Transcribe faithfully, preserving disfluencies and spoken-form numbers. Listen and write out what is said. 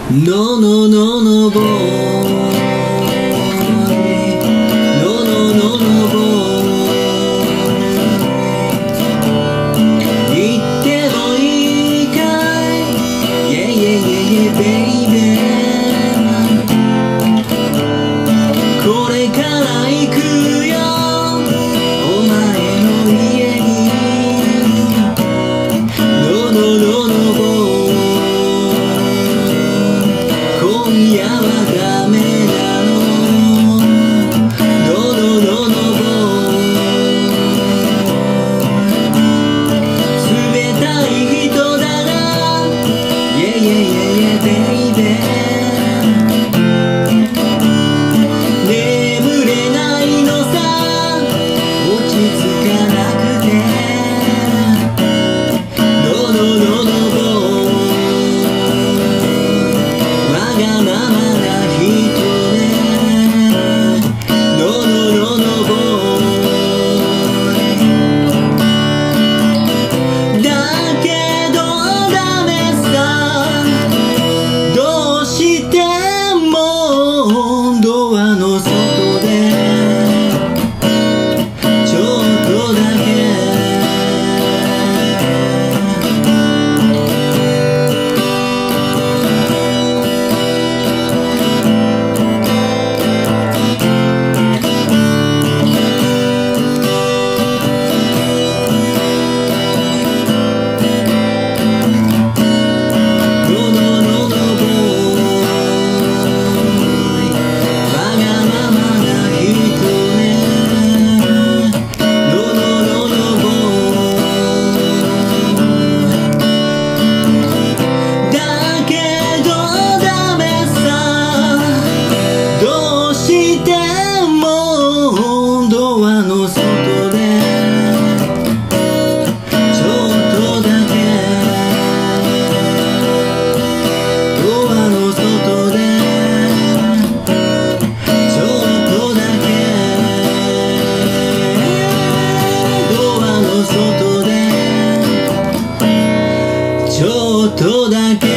No no no no boy No no no no boy 言ってもいいかい Yeah yeah yeah yeah baby これから行くよお前の家に No no no no boy 今夜はダメなの No no no no boy 冷たい人だな Yeah yeah yeah yeah baby 眠れないのさ落ち着かなくて No no no no boy わがままな人ね No no no no boy だけどダメさどうしてもドアの外でちょっとだけちょっとだけ